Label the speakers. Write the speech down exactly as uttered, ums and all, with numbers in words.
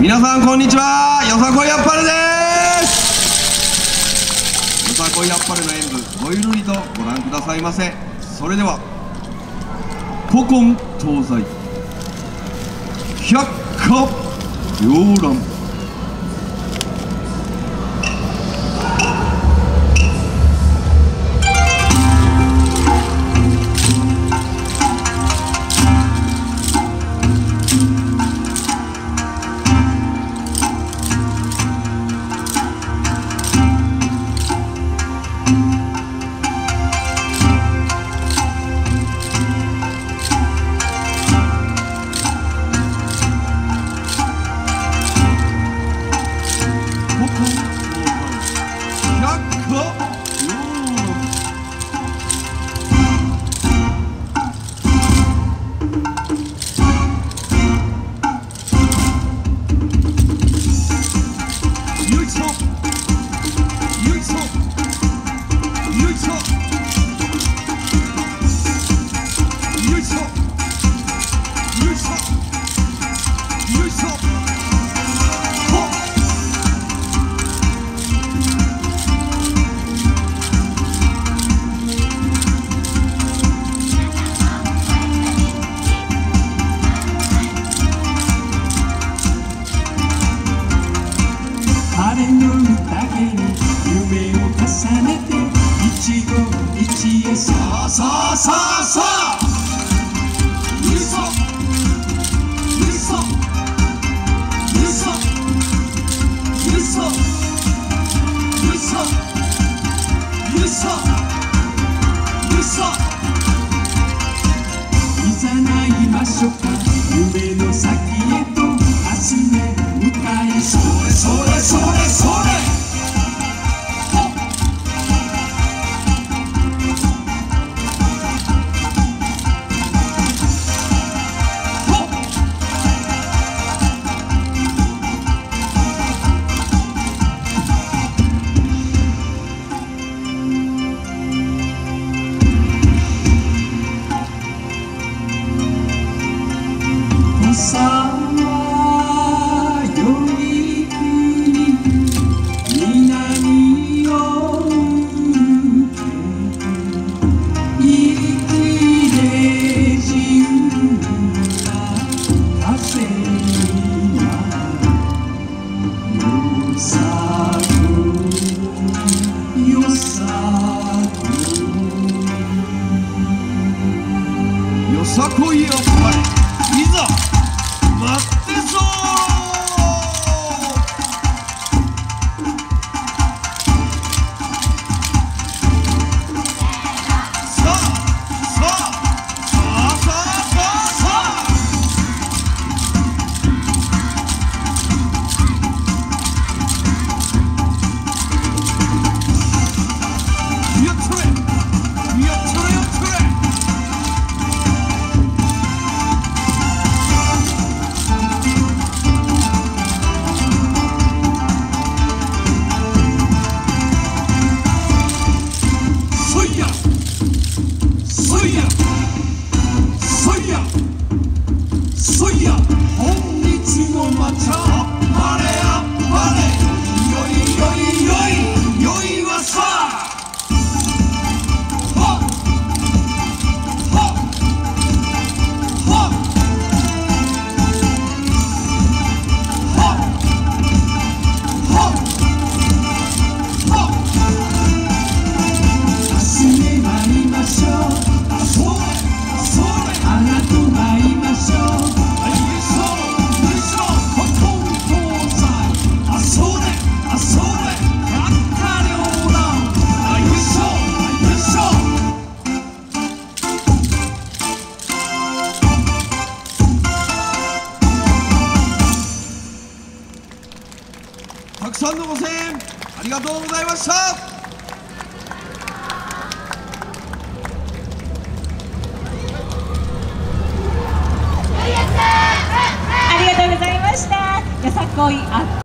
Speaker 1: 皆さんこんにちは、よさこいやっぱりです。よさこいやっぱりの演舞、ごゆるりとご覧くださいませ。それでは古今東西百花繚乱、さあさあさあさあ、ゆいそゆいそゆいそゆいそゆいそゆいそゆいそ、いざないましょうか、夢の先へと明日へ向かい、それそれそれそれ、さあよい国、南を向け息で自由な風になる、よさこいよさこいよさこいよ、いざ待ってそう。さあさあさあさあさあさあ、やっとれやっとれやっとれ、そいや本日もまたあっぱれあっぱれ、よいよいよいよいはさあ、はっはっはっはっはっはっ、明日へ参りましょう、あそれあそれ、花と舞いましょう、たくさんのご声援ありがとうございました。
Speaker 2: ありがとうございました。よさこいあ